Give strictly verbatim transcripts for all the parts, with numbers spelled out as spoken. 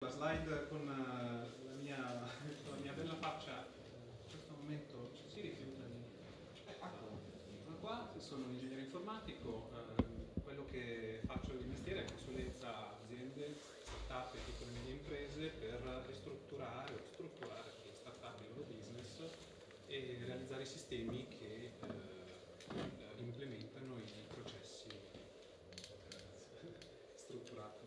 la slide con uh, la, mia, la mia bella faccia in questo momento si rifiuta di... Sono qua, sono un ingegnere informatico, eh, quello che faccio di mestiere è consulenza a aziende, start-up e piccole e medie imprese per ristrutturare o strutturare per le start-up il loro business e realizzare sistemi che eh, implementano i processi strutturati.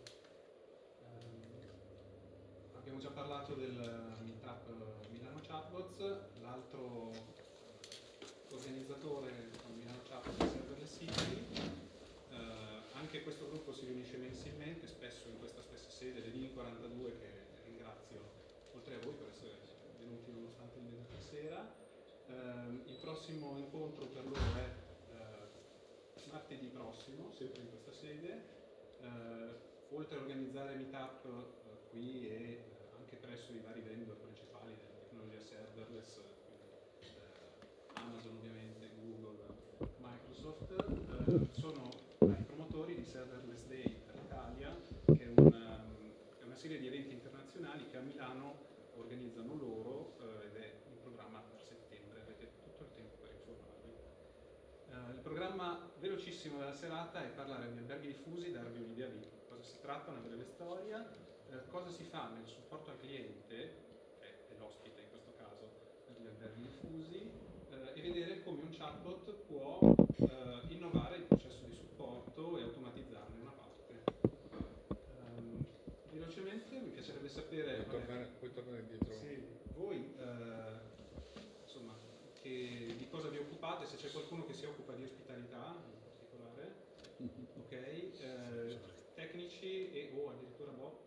Um, abbiamo già parlato del meetup Milano Chatbots, l'altro organizzatore con Milano Chatbots è Serverless City. Uh, anche questo gruppo si riunisce mensilmente, spesso in questa stessa sede, le D I N quarantadue, che ringrazio oltre a voi per essere venuti nonostante il venerdì sera. Uh, il prossimo incontro per loro è uh, martedì prossimo, sempre in questa sede. Uh, oltre a organizzare meetup uh, qui e uh, anche presso i vari vendor principali della tecnologia serverless, quindi uh, Amazon ovviamente, Google, Microsoft, uh, sono i promotori di Serverless Day per l'Italia, che è una, è una serie di eventi internazionali che a Milano organizzano loro uh, ed è in programma per settembre, avete tutto il tempo per informarvi. Uh, il programma velocissimo della serata è parlare di alberghi diffusi, darvi un'idea di cosa si tratta, una breve storia, uh, cosa si fa nel supporto al cliente, che è l'ospite in questo caso, per gli alberghi diffusi, uh, e vedere come un chatbot può uh, innovare il processo di supporto e automatizzarne una parte. Um, velocemente mi piacerebbe sapere... Puoi tornare, puoi tornare indietro? Sì, voi... Uh, insomma, che, di cosa vi occupate, se c'è qualcuno che si occupa di ospitalità in particolare, ok, eh, tecnici e o addirittura bot,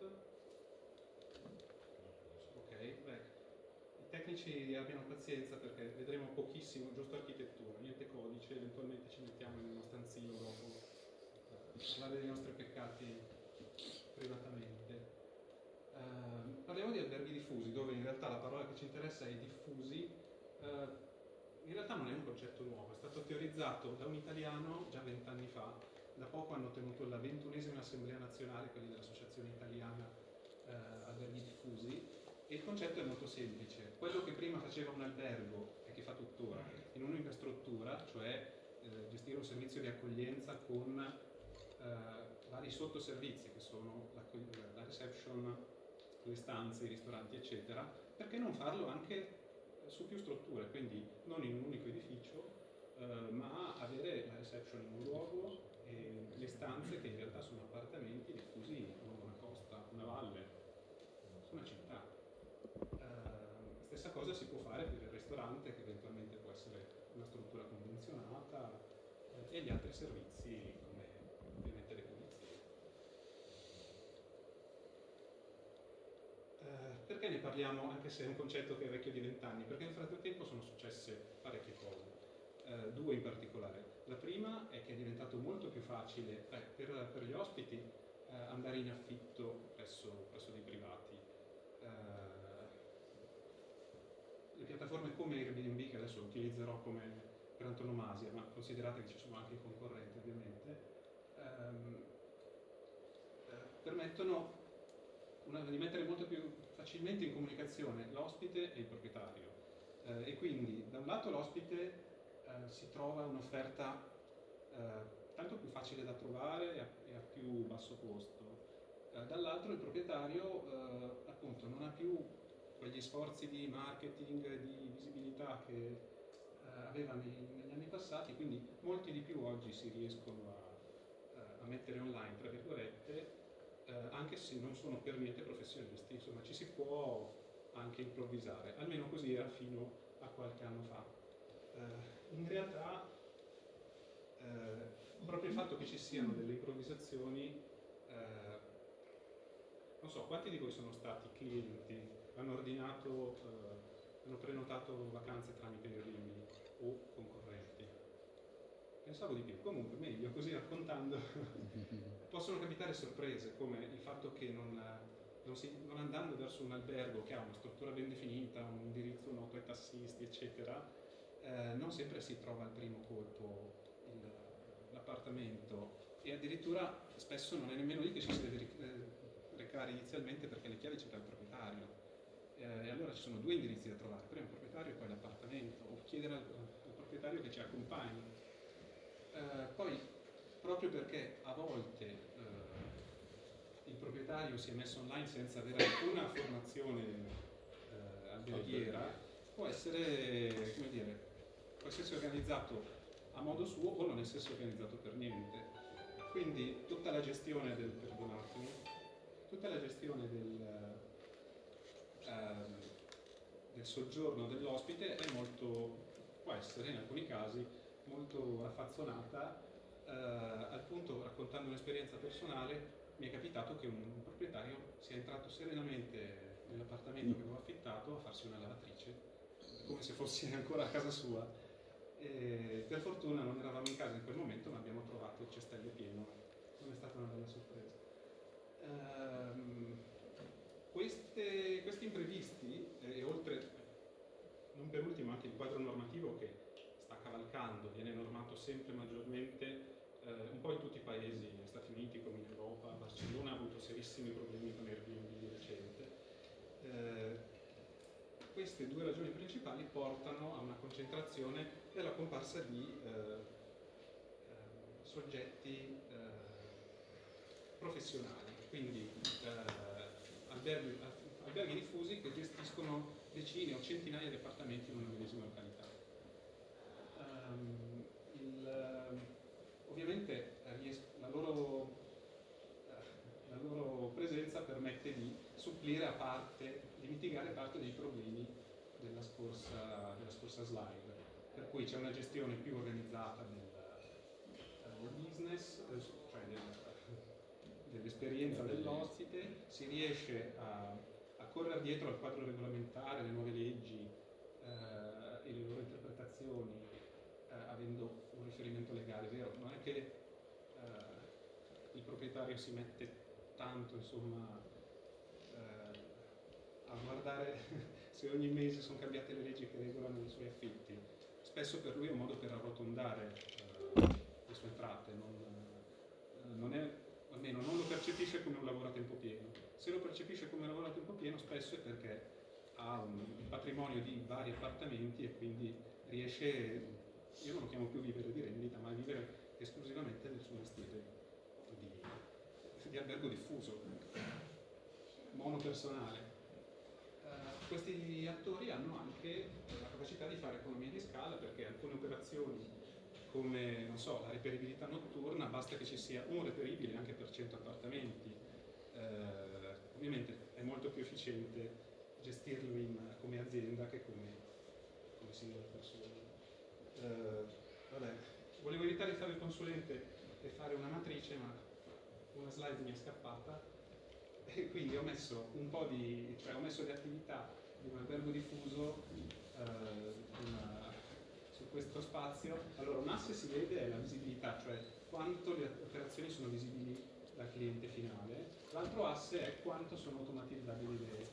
ok, beh, i tecnici abbiano pazienza perché vedremo pochissimo, giusto architettura, niente codice, eventualmente ci mettiamo in uno stanzino dopo a parlare dei nostri peccati privatamente. Uh, parliamo di alberghi diffusi, dove in realtà la parola che ci interessa è diffusi. Uh, in realtà non è un concetto nuovo, è stato teorizzato da un italiano già vent'anni fa. Da poco hanno tenuto la ventunesima assemblea nazionale, quelli dell'Associazione Italiana uh, Alberghi Diffusi, e il concetto è molto semplice. Quello che prima faceva un albergo e che fa tuttora in un'unica struttura, cioè uh, gestire un servizio di accoglienza con Uh, vari sottoservizi che sono la, la reception, le stanze, i ristoranti eccetera, perché non farlo anche su più strutture, quindi non in un unico edificio, uh, ma avere la reception in un luogo e le stanze che in realtà sono appartamenti diffusi lungo una costa, una valle, su una città. Uh, stessa cosa si può fare per il ristorante, che eventualmente può essere una struttura convenzionata, uh, e gli altri servizi come ovviamente le pulizie. Uh, perché ne parliamo, anche se è un concetto che è vecchio di vent'anni? Perché nel frattempo sono successe parecchie cose, uh, due in particolare. La prima è che è diventato molto più facile eh, per, per gli ospiti uh, andare in affitto presso, presso dei privati. Uh, le piattaforme come Airbnb, che adesso utilizzerò come per antonomasia, ma considerate che ci sono anche i concorrenti ovviamente, Um, eh, permettono una, di mettere molto più facilmente in comunicazione l'ospite e il proprietario, eh, e quindi da un lato l'ospite eh, si trova un'offerta eh, tanto più facile da trovare e a, e a più basso costo, eh, dall'altro il proprietario eh, appunto non ha più quegli sforzi di marketing, di visibilità che eh, aveva nei, negli anni passati, quindi molti di più oggi si riescono a a mettere online, tra virgolette, eh, anche se non sono per niente professionisti, insomma ci si può anche improvvisare, almeno così era fino a qualche anno fa. Eh, in realtà eh, proprio il fatto che ci siano delle improvvisazioni, eh, non so, quanti di voi sono stati clienti, hanno ordinato, eh, hanno prenotato vacanze tramite Airbnb o concorrenti? Pensavo di più, comunque meglio, così raccontando possono capitare sorprese, come il fatto che non, non, si, non andando verso un albergo che ha una struttura ben definita, un indirizzo noto ai tassisti eccetera, eh, non sempre si trova al primo colpo il, l'appartamento, e addirittura spesso non è nemmeno lì che ci si deve recare inizialmente, perché le chiavi ci allora ci sono due indirizzi da trovare, prima il proprietario e poi l'appartamento, o chiedere al, al proprietario che ci accompagni. Eh, poi, proprio perché a volte eh, il proprietario si è messo online senza avere alcuna formazione eh, alberghiera, può essere, come dire, può essersi organizzato a modo suo o non essersi organizzato per niente. Quindi tutta la gestione del, perdonatemi, tutta la gestione del, ehm, del soggiorno dell'ospite è molto, può essere in alcuni casi molto raffazzonata, eh, al punto, raccontando un'esperienza personale, mi è capitato che un, un proprietario sia entrato serenamente nell'appartamento che avevo affittato a farsi una lavatrice, come se fosse ancora a casa sua. E per fortuna non eravamo in casa in quel momento, ma abbiamo trovato il cestello pieno. Non è stata una bella sorpresa. Ehm, queste, questi imprevisti, eh, e oltre, non per ultimo, anche il quadro normativo che sta cavalcando, viene normato sempre maggiormente, eh, un po' in tutti i paesi, negli Stati Uniti come in Europa. Barcellona ha avuto serissimi problemi con Airbnb di recente. Eh, queste due ragioni principali portano a una concentrazione e alla comparsa di eh, eh, soggetti eh, professionali, quindi eh, alberghi, alberghi diffusi che gestiscono decine o centinaia di appartamenti in una medesima località. Um, il, ovviamente la loro, la loro presenza permette di supplire a parte, di mitigare parte dei problemi della scorsa, della scorsa slide, per cui c'è una gestione più organizzata del, del business, cioè del, dell'esperienza dell'ospite, si riesce a, a correre dietro al quadro regolamentare, alle nuove leggi eh, e le loro interpretazioni, eh, avendo un riferimento legale, vero? Non è che eh, il proprietario si mette tanto, insomma, eh, a guardare se ogni mese sono cambiate le leggi che regolano i suoi affitti. Spesso per lui è un modo per arrotondare eh, le sue entrate, non, eh, non è, almeno non lo percepisce come un lavoro a tempo pieno. Se lo percepisce come un lavoro a tempo pieno, spesso è perché ha un, un patrimonio di vari appartamenti e quindi riesce, io non lo chiamo più vivere di rendita, ma vivere esclusivamente del suo mestiere di, di albergo diffuso, monopersonale. Uh, questi attori hanno anche la capacità di fare economie di scala, perché alcune operazioni come, non so, la reperibilità notturna, basta che ci sia un reperibile anche per cento appartamenti. Uh, ovviamente è molto più efficiente gestirlo in, come azienda che come, come singola persona. Uh, vabbè, volevo evitare di fare il consulente e fare una matrice, ma una slide mi è scappata. E quindi ho messo un po' di, cioè ho messo le attività di un albergo diffuso eh, una, su questo spazio. Allora, un asse si vede è la visibilità, cioè quanto le operazioni sono visibili dal cliente finale. L'altro asse è quanto sono automatizzabili le,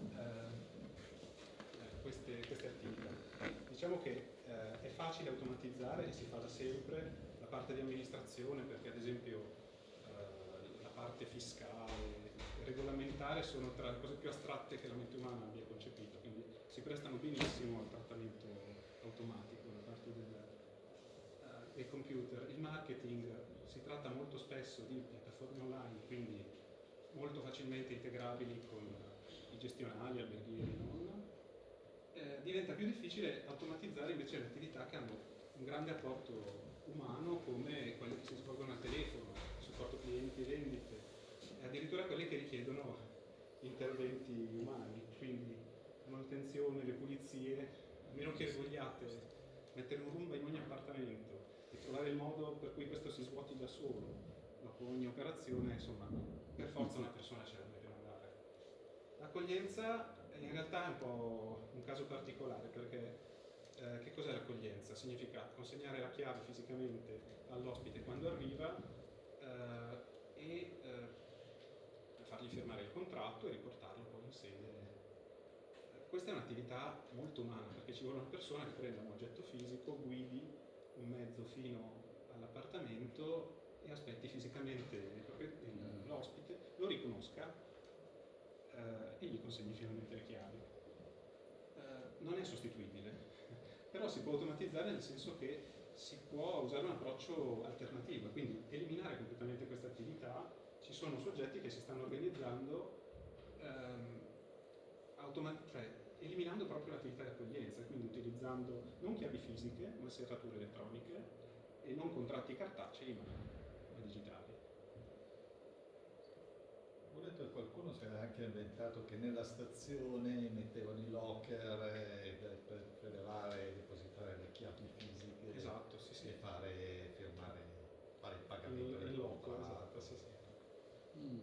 eh, queste, queste attività. Diciamo che eh, è facile automatizzare e si fa da sempre la parte di amministrazione, perché ad esempio eh, la parte fiscale, regolamentare sono tra le cose più astratte che la mente umana abbia concepito, quindi si prestano benissimo al trattamento automatico da parte del, uh, dei computer. Il marketing, si tratta molto spesso di piattaforme online, quindi molto facilmente integrabili con i gestionali, alberghieri, non. Eh, diventa più difficile automatizzare invece le attività che hanno un grande apporto umano, come quelle che si svolgono al telefono, supporto clienti e vendite, e addirittura quelle che richiedono interventi umani, quindi manutenzione, le pulizie, a meno che vogliate mettere un Roomba in ogni appartamento e trovare il modo per cui questo si svuoti da solo dopo ogni operazione, insomma, per forza una persona ce la deve mandare. L'accoglienza in realtà è un po' un caso particolare, perché eh, che cos'è l'accoglienza? Significa consegnare la chiave fisicamente all'ospite quando arriva eh, e eh, fargli firmare il contratto e riportarlo poi in sede. Questa è un'attività molto umana, perché ci vuole una persona che prenda un oggetto fisico, guidi un mezzo fino all'appartamento e aspetti fisicamente l'ospite, lo riconosca eh, e gli consegni finalmente le chiavi. non è sostituibile, però si può automatizzare nel senso che si può usare un approccio alternativo, quindi eliminare completamente questa attività. Ci sono soggetti che si stanno organizzando ehm, automat- cioè, eliminando proprio l'attività di accoglienza, quindi utilizzando non chiavi fisiche ma serrature elettroniche e non contratti cartacei ma, ma digitali. Ho letto che qualcuno si era anche inventato che nella stazione mettevano i locker eh, per, per prelevare e depositare le chiavi fisiche. Esatto, sì, sì. E fare firmare, fare il pagamento Il, del il loco, contratto. esatto, sì, sì. Mm.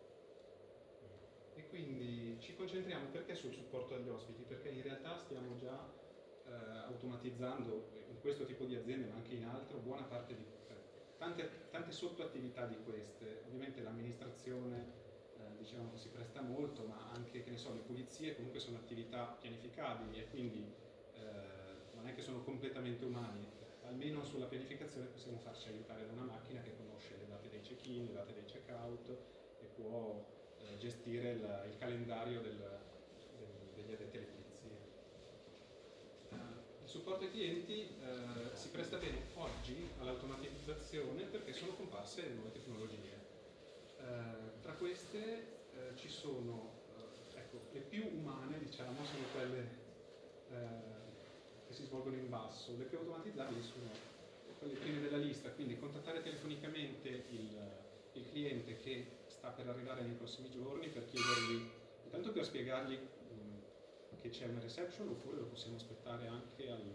E quindi ci concentriamo perché sul supporto agli ospiti? Perché in realtà stiamo già eh, automatizzando in questo tipo di aziende, ma anche in altro, buona parte di eh, tante, tante sottoattività di queste. Ovviamente l'amministrazione eh, diciamo che si presta molto, ma anche, che ne so, le pulizie comunque sono attività pianificabili e quindi eh, non è che sono completamente umani. Almeno sulla pianificazione possiamo farci aiutare da una macchina che conosce le date dei check-in, le date dei check-out e può eh, gestire il, il calendario del, del, degli addetti alle pulizie. Uh, il supporto ai clienti uh, si presta bene oggi all'automatizzazione perché sono comparse nuove tecnologie. Uh, tra queste uh, ci sono, ecco, le più umane, diciamo, sono quelle che si svolgono in basso, le più automatizzabili sono quelle prime della lista, quindi contattare telefonicamente il, il cliente che sta per arrivare nei prossimi giorni per chiedergli, intanto per spiegargli mh, che c'è una reception oppure lo possiamo aspettare anche, al,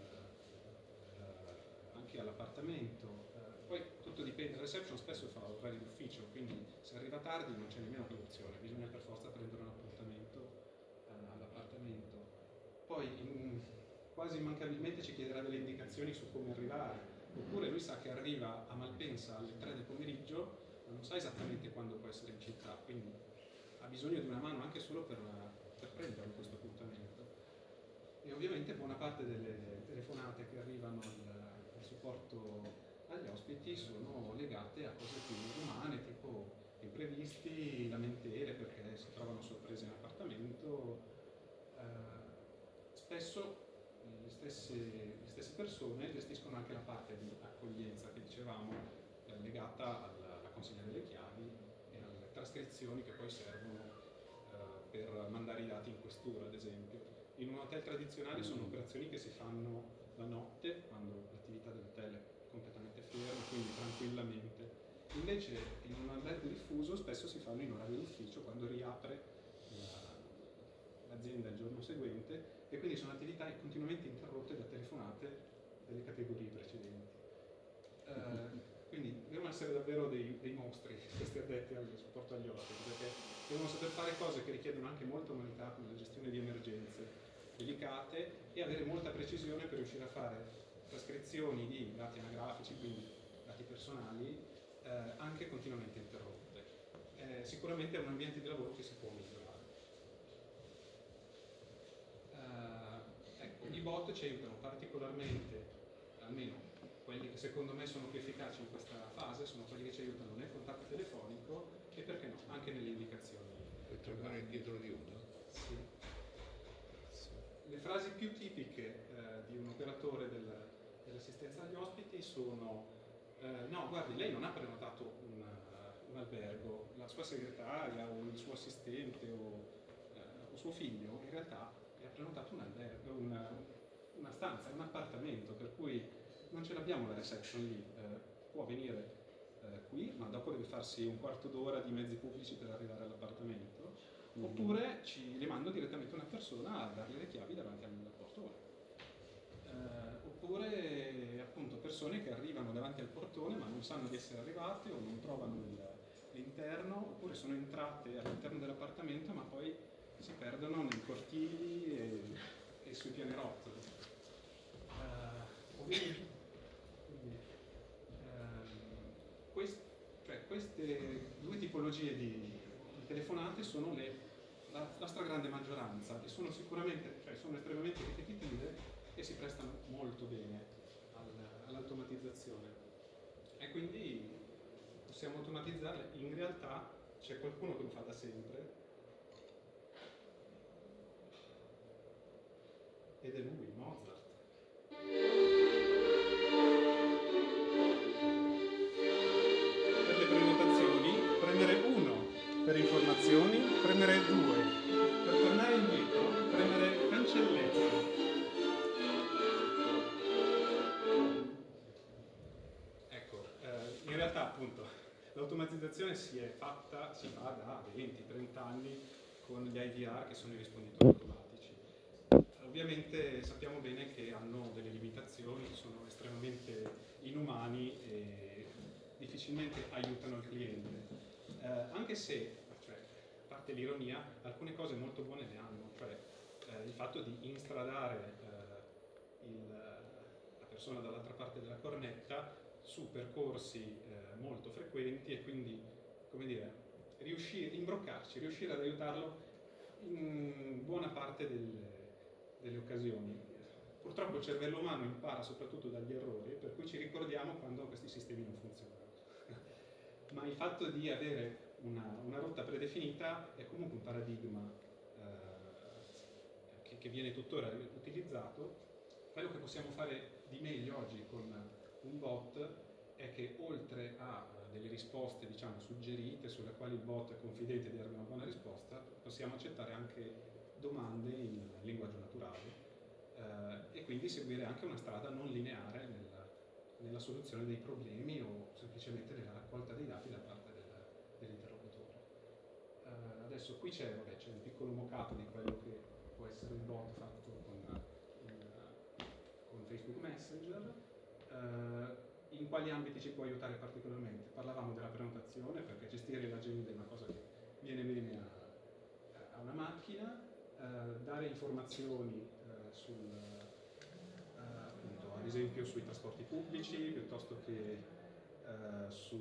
uh, anche all'appartamento. Uh, poi tutto dipende, la reception spesso fa orari d'ufficio, quindi se arriva tardi non c'è nemmeno quell'opzione, bisogna per forza prendere un appuntamento uh, all'appartamento. Poi in, quasi immancabilmente ci chiederà delle indicazioni su come arrivare, oppure lui sa che arriva a Malpensa alle tre del pomeriggio, ma non sa esattamente quando può essere in città, quindi ha bisogno di una mano anche solo per, per prenderlo questo appuntamento. E ovviamente buona parte delle telefonate che arrivano al, al supporto agli ospiti sono legate a cose più umane, tipo imprevisti, lamentele perché si trovano sorprese in appartamento. Eh, spesso le stesse, le stesse persone gestiscono anche la parte di accoglienza che dicevamo, eh, legata alla, alla consegna delle chiavi e alle trascrizioni che poi servono eh, per mandare i dati in questura, ad esempio. In un hotel tradizionale sono operazioni che si fanno la notte, quando l'attività dell'hotel è completamente ferma, quindi tranquillamente. Invece in un albergo diffuso spesso si fanno in orario d'ufficio, quando riapre l'azienda il giorno seguente, e quindi sono attività continuamente interrotte da telefonate delle categorie precedenti. Uh, quindi devono essere davvero dei, dei mostri questi addetti al supporto agli ospiti, perché devono saper fare cose che richiedono anche molta umanità, come la gestione di emergenze delicate, e avere molta precisione per riuscire a fare trascrizioni di dati anagrafici, quindi dati personali, eh, anche continuamente interrotte. Eh, sicuramente è un ambiente di lavoro che si può migliorare. Uh, ecco, i bot ci aiutano particolarmente, almeno quelli che secondo me sono più efficaci in questa fase, sono quelli che ci aiutano nel contatto telefonico e, perché no, anche nelle indicazioni. Puoi tornare indietro di uno? Sì. Le frasi più tipiche eh, di un operatore del, dell'assistenza agli ospiti sono eh, no, guardi, lei non ha prenotato un, uh, un albergo, la sua segretaria o il suo assistente o, uh, o suo figlio in realtà ha prenotato un albergo, una, una stanza, un appartamento, per cui non ce l'abbiamo la reception lì, eh, può venire eh, qui, ma dopo deve farsi un quarto d'ora di mezzi pubblici per arrivare all'appartamento, mm-hmm. Oppure ci, le mando direttamente una persona a darle le chiavi davanti al portone. Eh, oppure appunto persone che arrivano davanti al portone ma non sanno di essere arrivate o non trovano il, l'interno, oppure sono entrate all'interno dell'appartamento ma poi si perdono nei cortili e, e sui pianerottoli. Uh, ovviamente, quindi, uh, quest, cioè, queste due tipologie di, di telefonate sono le, la, la stragrande maggioranza e sono sicuramente, cioè, sono estremamente ripetitive e si prestano molto bene al, all'automatizzazione. E quindi possiamo automatizzarle. In realtà c'è qualcuno che lo fa da sempre. ed è lui, Mozart. Per le prenotazioni, premere uno per informazioni, premere due per tornare indietro, premere cancelletto. Ecco, eh, in realtà appunto l'automatizzazione si è fatta, si fa da venti trenta anni con gli I V R che sono i risponditori automatici. Ovviamente sappiamo bene che hanno delle limitazioni, sono estremamente inumani e difficilmente aiutano il cliente. Eh, anche se, cioè, a parte l'ironia, alcune cose molto buone le hanno, cioè eh, il fatto di instradare eh, il, la persona dall'altra parte della cornetta su percorsi eh, molto frequenti e quindi, come dire, riuscire, imbroccarci, riuscire ad aiutarlo in buona parte del, delle occasioni. Purtroppo il cervello umano impara soprattutto dagli errori, per cui ci ricordiamo quando questi sistemi non funzionano. Ma il fatto di avere una, una rotta predefinita è comunque un paradigma eh, che, che viene tuttora utilizzato. Quello che possiamo fare di meglio oggi con un bot è che oltre a delle risposte, diciamo, suggerite sulle quali il bot è confidente di dare una buona risposta, possiamo accettare anche domande in linguaggio naturale eh, e quindi seguire anche una strada non lineare nella, nella soluzione dei problemi o semplicemente nella raccolta dei dati da parte del, dell'interlocutore. Uh, adesso qui c'è, vabbè, c'è un piccolo mock-up di quello che può essere un bot fatto con, in, con Facebook Messenger. Uh, in quali ambiti ci può aiutare particolarmente? Parlavamo della prenotazione, perché gestire l'agenda è una cosa che viene bene a, a una macchina, uh, dare informazioni uh, sul, uh, appunto, ad esempio sui trasporti pubblici, piuttosto che uh, su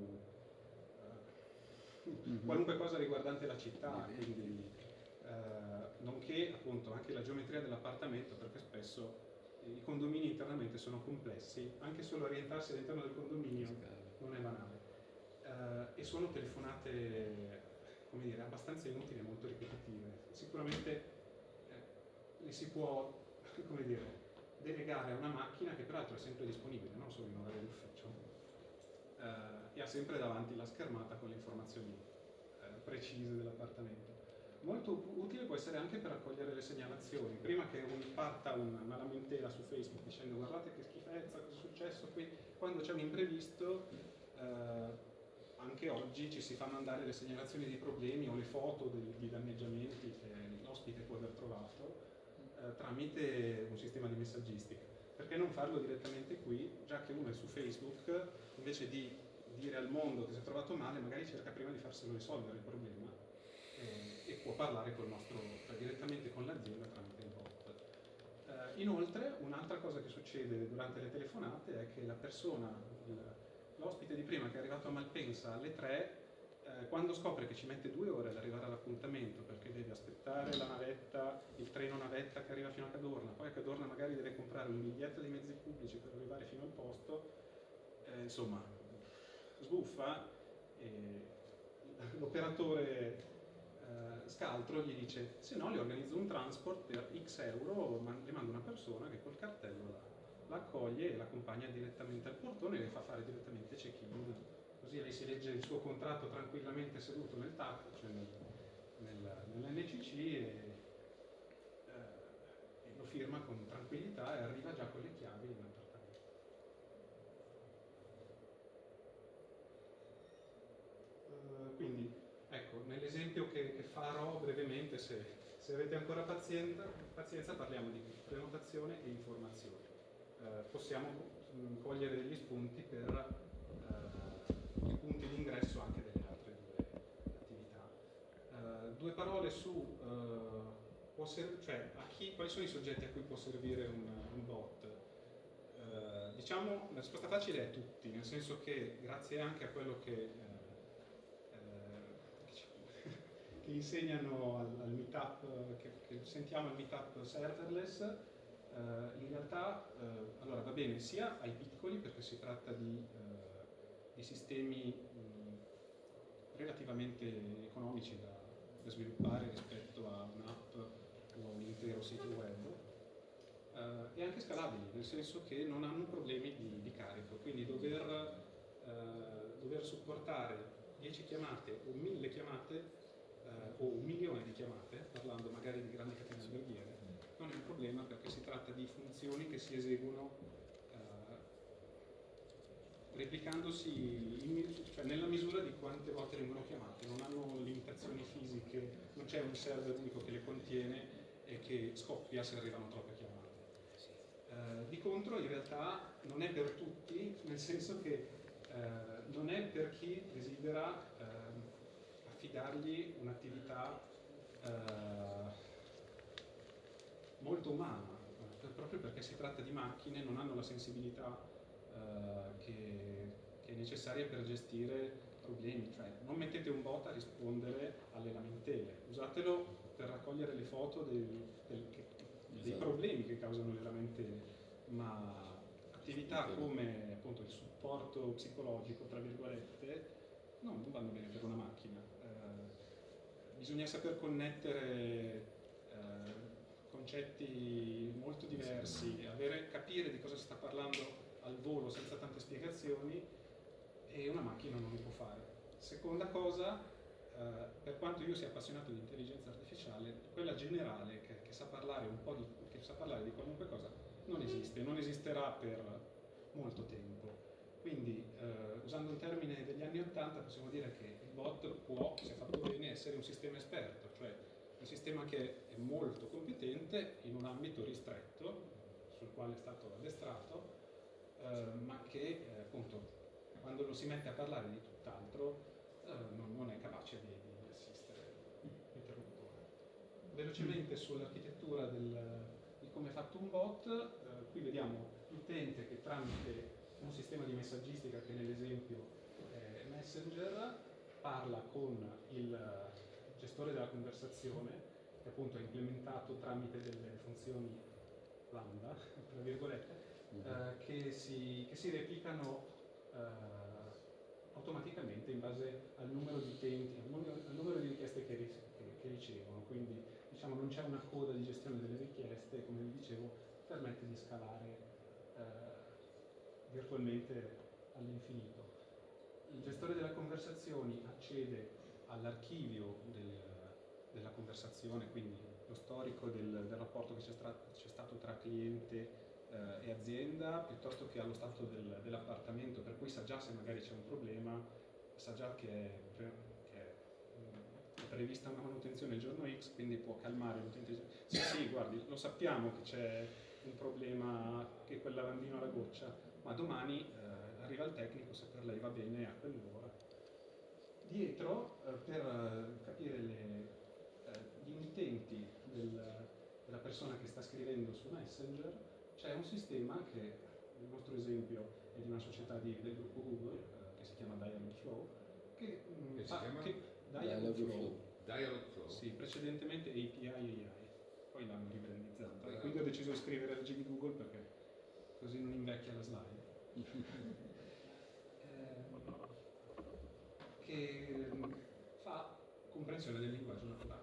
uh, qualunque cosa riguardante la città, quindi uh, nonché appunto anche la geometria dell'appartamento, perché spesso i condomini internamente sono complessi, anche solo orientarsi all'interno del condominio non è banale. Uh, e sono telefonate, come dire, abbastanza inutili e molto ripetitive. Sicuramente eh, le si può, come dire, delegare a una macchina che peraltro è sempre disponibile, non solo in orario d'ufficio, uh, e ha sempre davanti la schermata con le informazioni uh, precise dell'appartamento. Molto utile può essere anche per raccogliere le segnalazioni. Prima che un parta una lamentela su Facebook dicendo guardate che schifezza, cosa è successo qui, quando c'è un imprevisto, eh, anche oggi ci si fa mandare le segnalazioni dei problemi o le foto dei, di danneggiamenti che l'ospite può aver trovato eh, tramite un sistema di messaggistica. Perché non farlo direttamente qui, già che uno è su Facebook, invece di dire al mondo che si è trovato male, magari cerca prima di farselo risolvere il problema e può parlare col nostro, cioè direttamente con l'azienda tramite il bot. Eh, inoltre, un'altra cosa che succede durante le telefonate è che la persona, l'ospite di prima che è arrivato a Malpensa alle tre, eh, quando scopre che ci mette due ore ad arrivare all'appuntamento perché deve aspettare la navetta, il treno navetta che arriva fino a Cadorna, poi a Cadorna magari deve comprare un biglietto dei mezzi pubblici per arrivare fino al posto, eh, insomma, sbuffa e l'operatore Uh, Scaltro gli dice se no le organizzo un transport per X euro, man- le mando una persona che col cartello la, la accoglie e l'accompagna direttamente al portone e le fa fare direttamente check-in, così lei si legge il suo contratto tranquillamente seduto nel taxi, cioè nel, nel, nell'N C C e, uh, e lo firma con tranquillità e arriva già con le chiavi in appartamento. Uh, quindi ecco, nell'esempio che, che farò brevemente, se, se avete ancora pazienza, pazienza, parliamo di prenotazione e informazione. Eh, possiamo mh, cogliere degli spunti per eh, i punti di ingresso anche delle altre due attività. Eh, due parole su eh, può ser- cioè, a chi, quali sono i soggetti a cui può servire un, un bot. Eh, diciamo, la risposta facile è tutti, nel senso che grazie anche a quello che che insegnano al, al meetup, che, che sentiamo al meetup serverless, eh, in realtà eh, allora va bene sia ai piccoli perché si tratta di, eh, di sistemi mh, relativamente economici da, da sviluppare rispetto a un'app o un intero sito web, e anche scalabili, nel senso che non hanno problemi di, di carico, quindi dover, eh, dover supportare dieci chiamate o mille chiamate eh, o un milione di chiamate, parlando magari di grandi catene alberghiere, non è un problema perché si tratta di funzioni che si eseguono eh, replicandosi in, cioè nella misura di quante volte vengono chiamate, non hanno limitazioni fisiche, non c'è un server unico che le contiene e che scoppia se arrivano troppe chiamate. Eh, di contro in realtà non è per tutti, nel senso che eh, non è per chi desidera eh, affidargli un'attività eh, molto umana, eh, proprio perché si tratta di macchine, non hanno la sensibilità eh, che, che è necessaria per gestire problemi, cioè non mettete un bot a rispondere alle lamentele, usatelo per raccogliere le foto del, del, che, dei problemi che causano le lamentele, ma attività come appunto il supporto psicologico, tra virgolette, no, non vanno bene per una macchina. Eh, bisogna saper connettere eh, concetti molto diversi, avere, capire di cosa si sta parlando al volo senza tante spiegazioni, e una macchina non lo può fare. Seconda cosa, eh, per quanto io sia appassionato di intelligenza artificiale, quella generale che, che sa parlare un po' di, che sa parlare di qualunque cosa non esiste, non esisterà per molto tempo. Quindi, eh, usando un termine degli anni ottanta, possiamo dire che il bot può, se fatto bene, essere un sistema esperto, cioè un sistema che è molto competente in un ambito ristretto, sul quale è stato addestrato, eh, ma che eh, appunto quando lo si mette a parlare di tutt'altro eh, non, non è capace di, di assistere l'interlocutore. Velocemente sull'architettura del, di come è fatto un bot, eh, qui vediamo l'utente che tramite un sistema di messaggistica che nell'esempio è Messenger parla con il gestore della conversazione, che appunto è implementato tramite delle funzioni lambda, tra virgolette, eh, che, si, che si replicano eh, automaticamente in base al numero di utenti, al numero, al numero di richieste che, che, che ricevono. Quindi diciamo non c'è una coda di gestione delle richieste, come vi dicevo, permette di scalare eh, virtualmente all'infinito. Il gestore delle conversazioni accede all'archivio del, della conversazione, quindi lo storico del, del rapporto che c'è, c'è stato tra cliente eh, e azienda, piuttosto che allo stato del, dell'appartamento, per cui sa già se magari c'è un problema, sa già che è, che è, è prevista una manutenzione il giorno X, quindi può calmare l'utente. Sì, sì, guardi, lo sappiamo che c'è un problema, che quel lavandino ha la goccia, ma domani eh, arriva il tecnico, se per lei va bene a quell'ora. Dietro, eh, per eh, capire le, eh, gli intenti del, della persona che sta scrivendo su Messenger, c'è un sistema che, nel nostro esempio, è di una società di, del gruppo Google, eh, che si chiama Dialogflow, che, mh, Che si fa, chiama? che Dialogflow, Dialogflow. Dialogflow. sì, precedentemente A P I A I, poi l'hanno ribrandizzato, e quindi ho deciso di scrivere il G di Google perché così non invecchia la slide. Che fa comprensione del linguaggio naturale.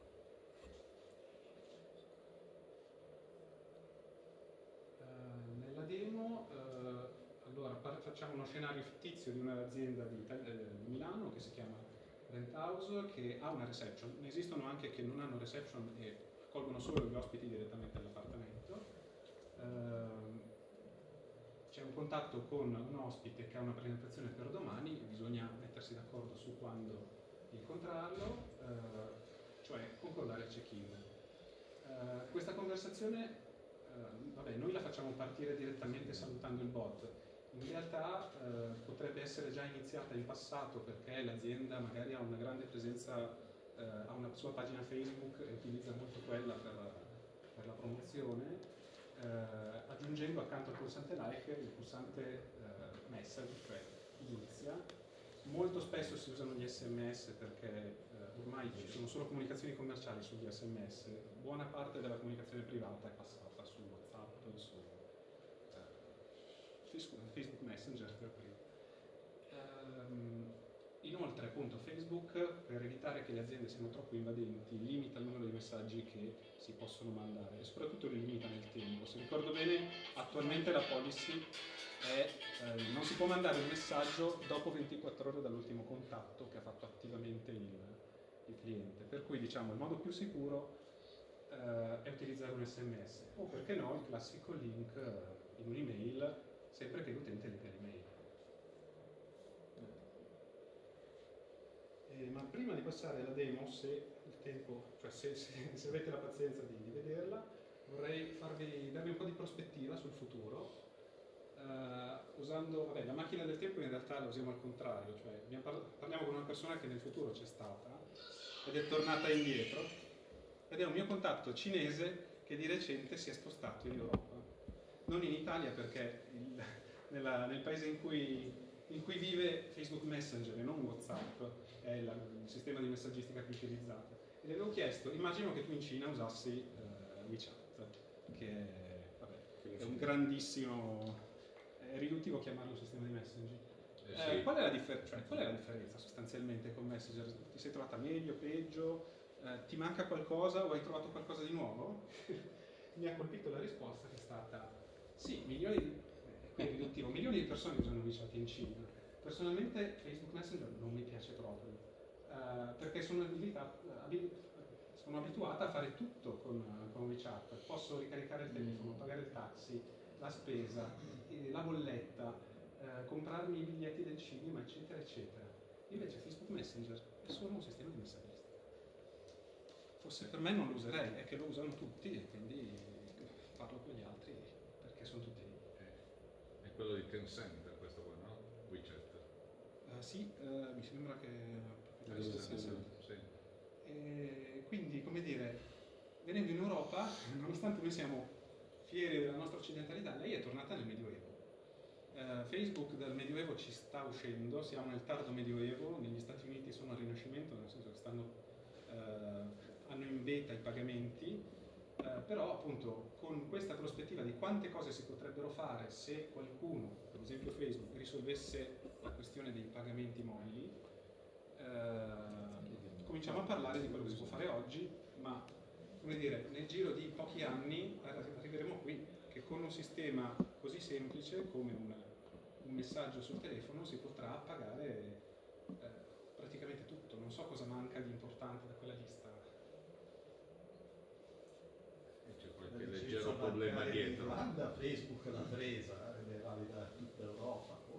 Uh, nella demo, uh, allora facciamo uno scenario fittizio di un'azienda di, eh, di Milano che si chiama Rent House, che ha una reception. Ne esistono anche che non hanno reception e accolgono solo gli ospiti direttamente all'appartamento. Uh, C'è un contatto con un ospite che ha una presentazione per domani, bisogna mettersi d'accordo su quando incontrarlo, eh, cioè concordare il check-in. Eh, questa conversazione, eh, vabbè, noi la facciamo partire direttamente salutando il bot. In realtà eh, potrebbe essere già iniziata in passato perché l'azienda magari ha una grande presenza, eh, ha una sua pagina Facebook e utilizza molto quella per, per la promozione. Eh, aggiungendo accanto al pulsante like il pulsante eh, message, cioè inizia. Molto spesso si usano gli sms perché eh, ormai ci sono solo comunicazioni commerciali sugli sms, buona parte della comunicazione privata è passata su WhatsApp, su eh, Facebook Messenger per cui. Um, Inoltre, appunto, Facebook, per evitare che le aziende siano troppo invadenti, limita il numero di messaggi che si possono mandare e soprattutto li limita nel tempo. Se ricordo bene, attualmente la policy è eh, non si può mandare un messaggio dopo ventiquattro ore dall'ultimo contatto che ha fatto attivamente il, il cliente. Per cui, diciamo, il modo più sicuro eh, è utilizzare un sms o, perché no, il classico link eh, in un'email, sempre che l'utente legga l'email. Eh, ma prima di passare alla demo, se il tempo, cioè se, se, se avete la pazienza di, di vederla, vorrei farvi, darvi un po' di prospettiva sul futuro, eh, usando, vabbè, la macchina del tempo in realtà la usiamo al contrario, cioè abbiamo parla- parliamo con una persona che nel futuro c'è stata ed è tornata indietro, ed è un mio contatto cinese che di recente si è spostato in Europa. Non in Italia perché il, nella, nel paese in cui, in cui vive Facebook Messenger e non WhatsApp è la, il sistema di messaggistica più utilizzato. E le avevo chiesto, immagino che tu in Cina usassi eh, WeChat, che è, vabbè, è un grandissimo, è riduttivo chiamarlo sistema di messaging. Eh, Eh, sì. qual, è la differ- cioè, qual è la differenza sostanzialmente con Messenger? Ti sei trovata meglio, peggio? Eh, ti manca qualcosa o hai trovato qualcosa di nuovo? Mi ha colpito la risposta che è stata sì, milioni di, eh, qui è riduttivo, milioni di persone usano WeChat in Cina. Personalmente Facebook Messenger non mi piace proprio, eh, perché sono, abilita- abil- sono abituata a fare tutto con, con WeChat. Posso ricaricare il telefono, pagare il taxi, la spesa, eh, la bolletta, eh, comprarmi i biglietti del cinema, eccetera, eccetera. Invece Facebook Messenger è solo un sistema di messaggistica. Forse per me non lo userei, è che lo usano tutti e quindi parlo con gli altri perché sono tutti lì. Eh, È quello di Tencent questo qua, no? WeChat. Uh, sì, uh, mi sembra che Eh, sia sì, Tencent. sì. E quindi, come dire, venendo in Europa, nonostante noi siamo fieri della nostra occidentalità, lei è tornata nel Medioevo. Uh, Facebook dal Medioevo ci sta uscendo, siamo nel tardo Medioevo, negli Stati Uniti sono al Rinascimento, nel senso che stanno, uh, hanno in beta i pagamenti, uh, però appunto con questa prospettiva di quante cose si potrebbero fare se qualcuno, per esempio Facebook, risolvesse la questione dei pagamenti mobili, uh, cominciamo a parlare di quello che si può fare oggi, ma come dire, nel giro di pochi anni arriveremo qui, che con un sistema così semplice come un, un messaggio sul telefono si potrà pagare eh, praticamente tutto. Non so cosa manca di importante da quella lista. E c'è La qualche licenza leggero problema bancaria in dietro. Irlanda Facebook l'ha presa ed è valida in tutta Europa.